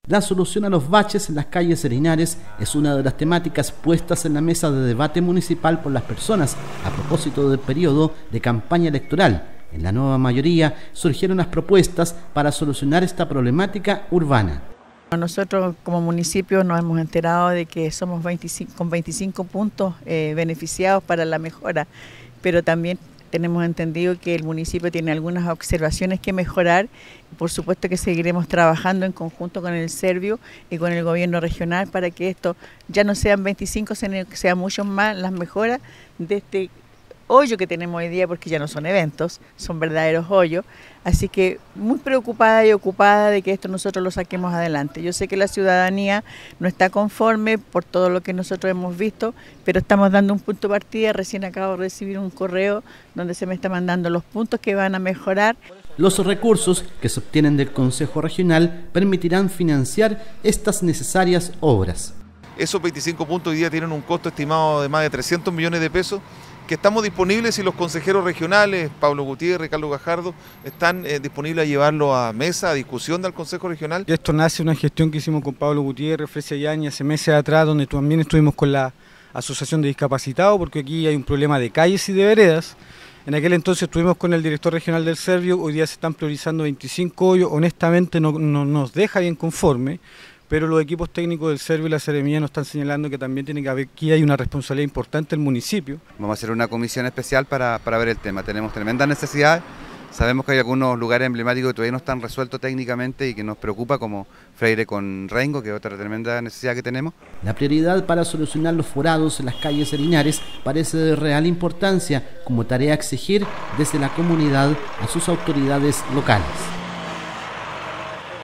La solución a los baches en las calles Linares es una de las temáticas puestas en la mesa de debate municipal por las personas a propósito del periodo de campaña electoral. En la nueva mayoría surgieron las propuestas para solucionar esta problemática urbana. Nosotros como municipio nos hemos enterado de que somos 25 puntos beneficiados para la mejora, pero también tenemos entendido que el municipio tiene algunas observaciones que mejorar. Por supuesto que seguiremos trabajando en conjunto con el Servio y con el gobierno regional para que esto ya no sean 25, sino que sean muchos más las mejoras de este hoyo que tenemos hoy día, porque ya no son eventos, son verdaderos hoyos. Así que muy preocupada y ocupada de que esto nosotros lo saquemos adelante. Yo sé que la ciudadanía no está conforme por todo lo que nosotros hemos visto, pero estamos dando un punto de partida. Recién acabo de recibir un correo donde se me está mandando los puntos que van a mejorar. Los recursos que se obtienen del Consejo Regional permitirán financiar estas necesarias obras. Esos 25 puntos hoy día tienen un costo estimado de más de 300 millones de pesos, que estamos disponibles y los consejeros regionales, Pablo Gutiérrez, Carlos Gajardo, están disponibles a llevarlo a mesa, a discusión del Consejo Regional. Esto nace de una gestión que hicimos con Pablo Gutiérrez, Fresia Yaña, hace meses atrás, donde también estuvimos con la Asociación de Discapacitados, porque aquí hay un problema de calles y de veredas. En aquel entonces estuvimos con el director regional del Servio, hoy día se están priorizando 25 hoyos, honestamente no nos deja bien conforme, pero los equipos técnicos del Servio y la Seremía nos están señalando que también tiene que haber, aquí hay una responsabilidad importante del municipio. Vamos a hacer una comisión especial para ver el tema. Tenemos tremendas necesidades, sabemos que hay algunos lugares emblemáticos que todavía no están resueltos técnicamente y que nos preocupa, como Freire con Rengo, que es otra tremenda necesidad que tenemos. La prioridad para solucionar los forados en las calles Linares parece de real importancia, como tarea a exigir desde la comunidad a sus autoridades locales.